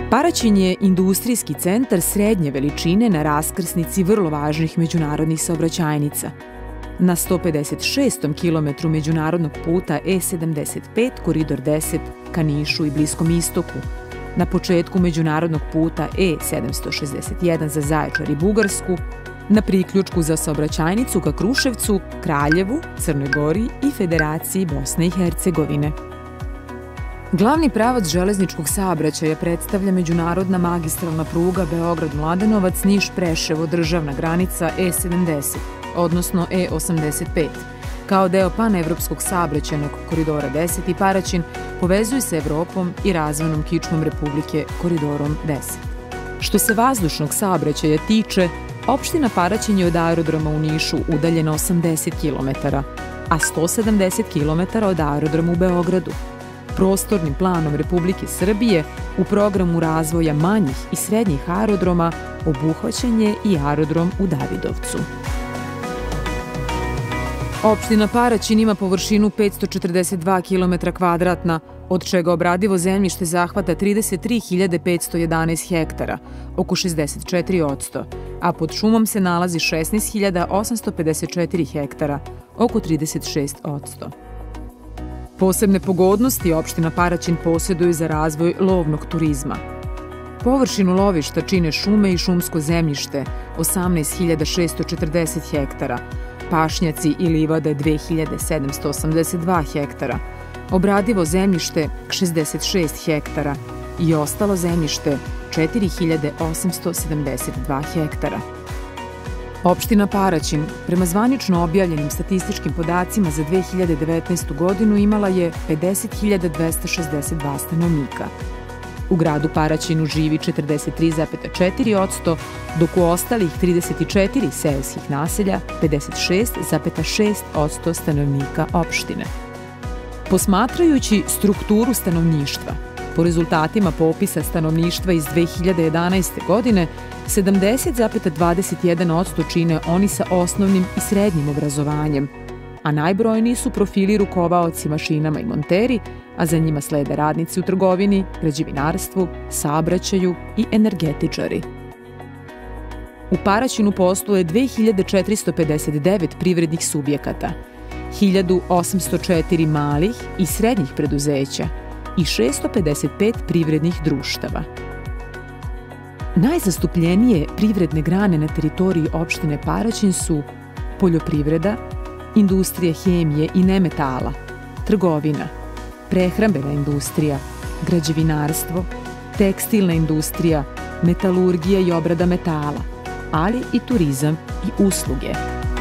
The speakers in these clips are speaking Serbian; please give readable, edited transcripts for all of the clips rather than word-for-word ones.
Paraćin je industrijski centar srednje veličine na raskrsnici vrlo važnih međunarodnih saobraćajnica. Na 156. kilometru međunarodnog puta E75, koridor 10 ka Nišu i Bliskom istoku, na početku međunarodnog puta E761 za Zaječar i Bugarsku, na priključku za saobraćajnicu ka Kruševcu, Kraljevu, Crnoj Gori i Federaciji Bosne i Hercegovine. Glavni pravac železničkog saobraćaja predstavlja međunarodna magistralna pruga Beograd-Mladenovac, Niš-Preševo, državna granica E70, odnosno E85. Kao deo panevropskog saobraćajnog koridora 10 i Paraćin povezuje se Evropom i razvojnom kičmom Republike koridorom 10. Što se vazdušnog saobraćaja tiče, opština Paraćin je od aerodroma u Nišu udaljena 80 km, a 170 km od aerodroma u Beogradu. Prostornim planom Republike Srbije u programu razvoja manjih i srednjih aerodroma obuhvaćen je i aerodrom u Davidovcu. Opština Paraćin ima površinu 542 km², od čega obradivo zemljište zahvata 33.511 hektara, oko 64%, a pod šumom se nalazi 16.854 hektara, oko 36%. Posebne pogodnosti opština Paraćin posjeduje za razvoj lovnog turizma. Površinu lovišta čine šume i šumsko zemljište, 18.640 hektara, pašnjaci i livade 2.782 hektara, obradivo zemljište 66 hektara i ostalo zemljište 4.872 hektara. Opština Paraćin, prema zvanično objavljenim statističkim podacima za 2019. godinu, imala je 50.262 stanovnika. U gradu Paraćinu živi 43,4%, dok u ostalih 34 seoskih naselja 56,6% stanovnika opštine. Posmatrajući strukturu stanovništva, po rezultatima popisa stanovništva iz 2011. godine, 70,21% čine oni sa osnovnim i srednjim obrazovanjem, a najbrojniji su profili rukovaoci mašinama i monteri, a za njima slede radnici u trgovini, građevinarstvu, saobraćaju i energetičari. U Paraćinu posluje 2459 privrednih subjekata, 1804 malih i srednjih preduzeća i 655 privrednih društava. Najzastupljenije privredne grane na teritoriji opštine Paraćin su poljoprivreda, industrija hemije i nemetala, trgovina, prehrambena industrija, građevinarstvo, tekstilna industrija, metalurgija i obrada metala, ali i turizam i usluge.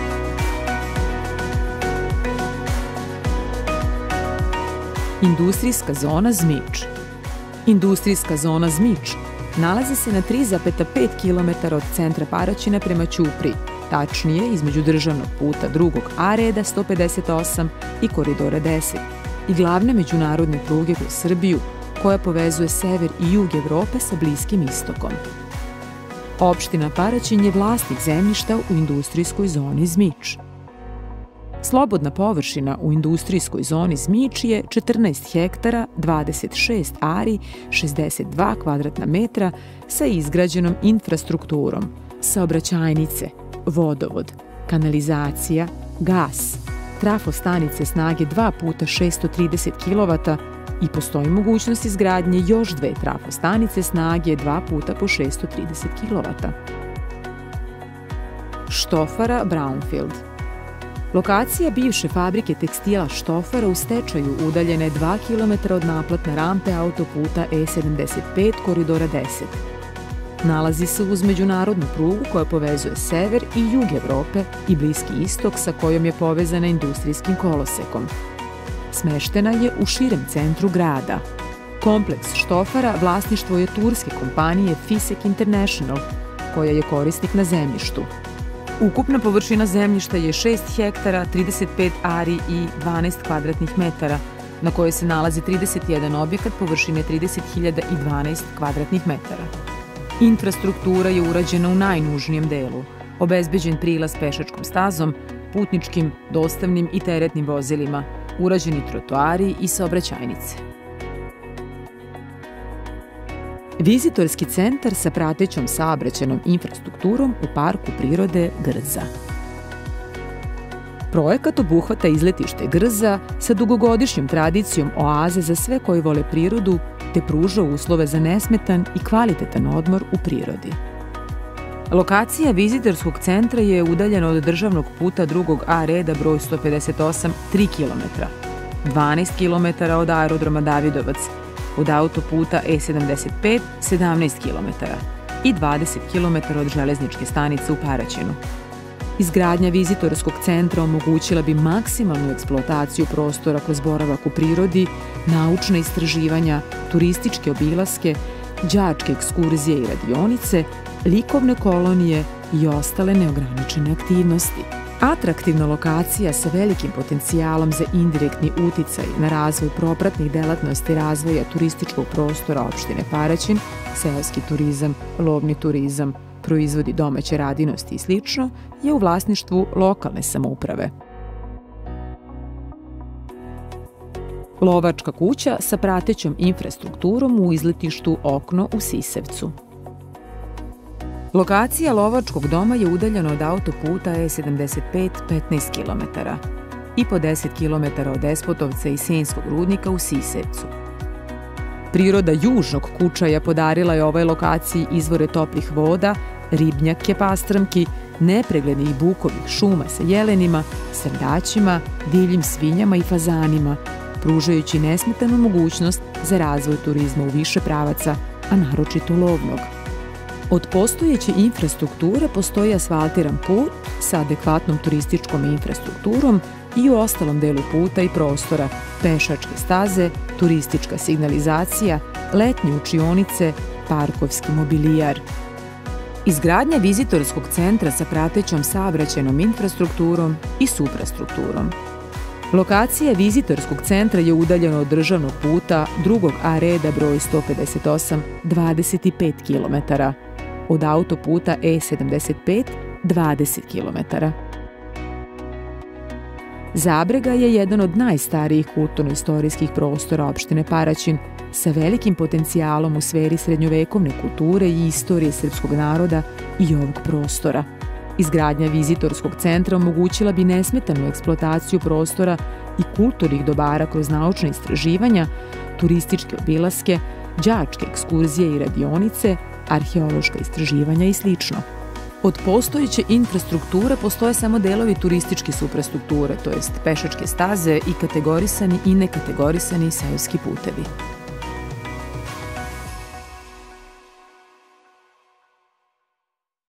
Industrijska zona Zmič. Industrijska zona Zmič nalazi se na 3,5 km od centra Paraćina prema Ćupriji, tačnije između državnog puta drugog A reda 158 i koridora 10 i glavne međunarodne pruge kroz Srbiju koja povezuje sever i jug Evrope sa Bliskim istokom. Opština Paraćin je vlasnik zemljišta u industrijskoj zoni Zmič. Slobodna površina u industrijskoj zoni Zmič je 14 hektara, 26 ari, 62 kvadratna metra sa izgrađenom infrastrukturom, saobraćajnice, vodovod, kanalizacija, gas, trafostanice snage 2 puta 630 kW i postoji mogućnost izgradnje još 2 trafostanice snage 2 puta po 630 kW. Štofara Brownfield. Lokacija bivše fabrike tekstila Štofara u stečaju udaljena je 2 km od naplatne rampe autoputa E75 koridora 10. Nalazi se uz međunarodnu prugu koja povezuje sever i jug Evrope i Bliski istok sa kojom je povezana industrijskim kolosekom. Smeštena je u širem centru grada. Kompleks Štofara vlasništvo je turske kompanije Fisek International, koja je korisnik na zemljištu. Ukupna površina zemljišta je 6 hektara, 35 ari i 12 kvadratnih metara, na kojoj se nalazi 31 objekat površine 30.012 kvadratnih metara. Infrastruktura je urađena u najnužnijem delu, obezbeđen prilaz pešačkom stazom, putničkim, dostavnim i teretnim vozilima, urađeni trotoari i saobraćajnice. Vizitorski centar sa pratećom saobraćajnom infrastrukturom u Parku prirode Grza. Projekat obuhvata izletište Grza sa dugogodišnjom tradicijom oaze za sve koji vole prirodu te pruža uslove za nesmetan i kvalitetan odmor u prirodi. Lokacija vizitorskog centra je udaljena od državnog puta 2. A reda broj 158 3 km, 12 km od aerodroma Davidovac, od autoputa E75 17 km i 20 km od železničke stanice u Paraćinu. Izgradnja vizitorskog centra omogućila bi maksimalnu eksploataciju prostora kroz boravak u prirodi, naučna istraživanja, turističke obilaske, đačke ekskurzije i radionice, likovne kolonije i ostale neograničene aktivnosti. Atraktivna lokacija sa velikim potencijalom za indirektni uticaj na razvoj propratnih delatnosti razvoja turističkog prostora opštine Paraćin, seoski turizam, lovni turizam, proizvodi domaće radinosti i sl. Je u vlasništvu lokalne samouprave. Lovačka kuća sa pratećom infrastrukturom u izletištu Okno u Sisevcu. Lokacija lovačkog doma je udaljena od autoputa E75 15 km i po 10 km od Despotovca i Senjskog rudnika u Sisevcu. Priroda južnog Kučaja podarila je ovoj lokaciji izvore toplih voda, ribnjake pastrmki, nepreglednih bukovih šuma sa jelenima, srdaćima, divljim svinjama i fazanima, pružajući nesmetanu mogućnost za razvoj turizma u više pravaca, a naročito lovnog. Od postojeće infrastrukture postoji asfaltiran put sa adekvatnom turističkom infrastrukturom i u ostalom delu puta i prostora, pešačke staze, turistička signalizacija, letnje učionice, parkovski mobilijar. Izgradnja vizitorskog centra sa pratećom saobraćajnom infrastrukturom i suprastrukturom. Lokacija vizitorskog centra je udaljena od državnog puta 2. A reda broj 158 25 km, od autoputa E75 20 km. Zabrega je jedan od najstarijih kulturno-istorijskih prostora opštine Paraćin sa velikim potencijalom u sferi srednjovekovne kulture i istorije srpskog naroda i ovog prostora. Izgradnja vizitorskog centra omogućila bi nesmetanu eksploataciju prostora i kulturnih dobara kroz naučne istraživanja, turističke obilaske, đačke ekskurzije i radionice, arheološka istraživanja i sl. Od postojeće infrastrukture postoje samo delovi turističke suprastrukture, to jest pešačke staze i kategorisani i nekategorisani seoski putevi.